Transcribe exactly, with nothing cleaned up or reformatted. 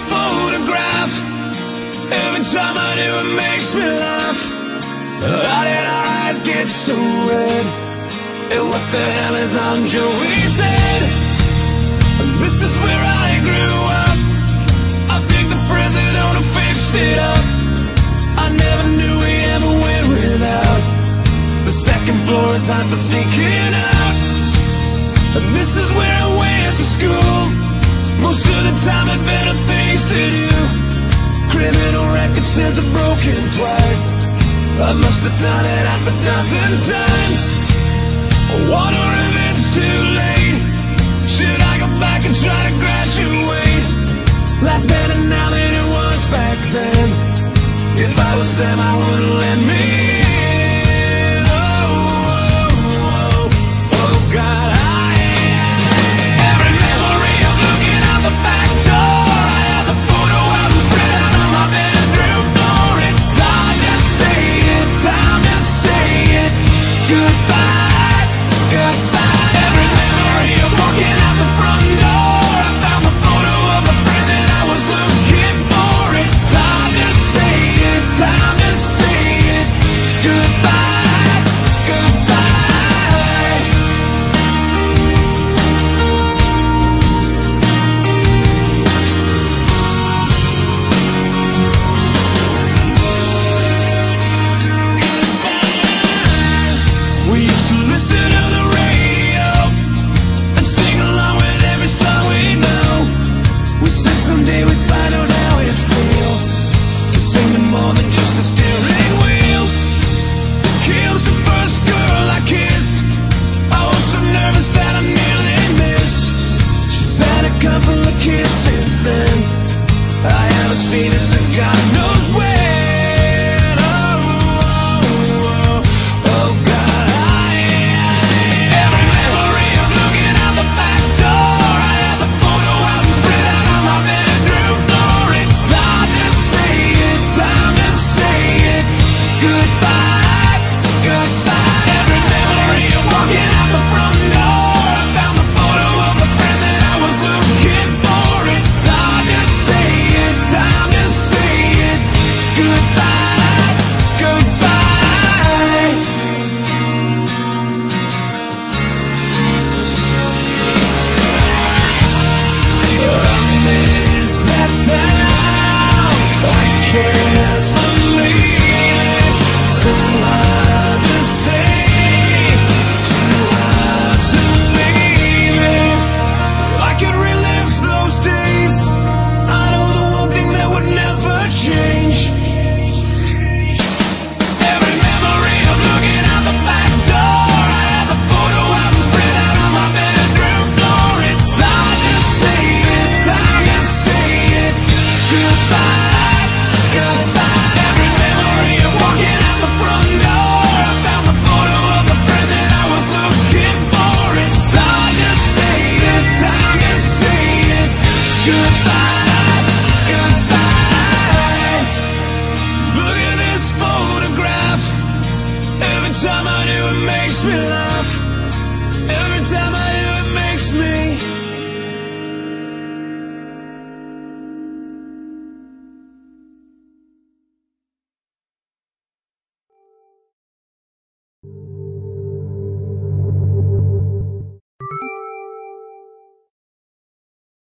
photograph. Every time I do it makes me laugh. How did our eyes get so red? And what the hell is on Joey's head? This is where I grew up. I think the president fixed it up. I never knew we ever went without. The second floor is hot for sneaking out. And this is where I went to school. Most of the time had better things to do. Criminal record says I've broken twice. I must have done it half a dozen times.